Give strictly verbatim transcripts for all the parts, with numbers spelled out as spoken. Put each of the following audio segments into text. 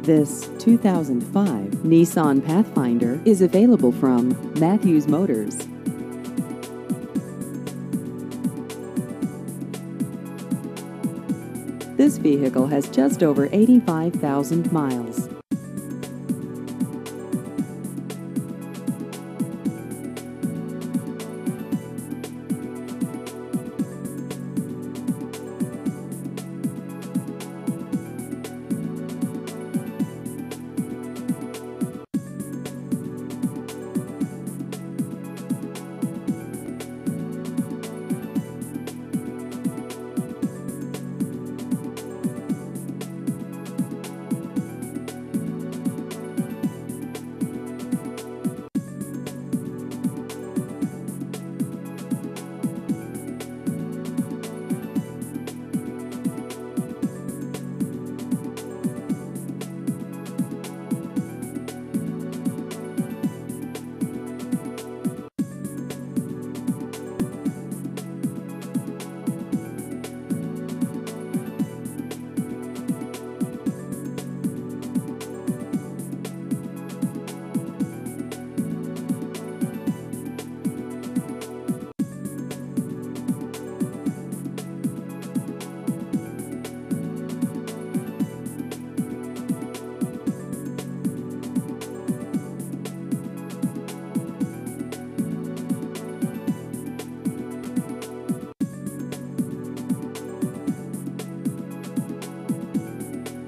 This two thousand five Nissan Pathfinder is available from Matthews Motors. This vehicle has just over eighty-five thousand miles.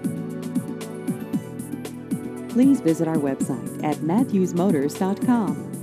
Please visit our website at matthews motors dot com.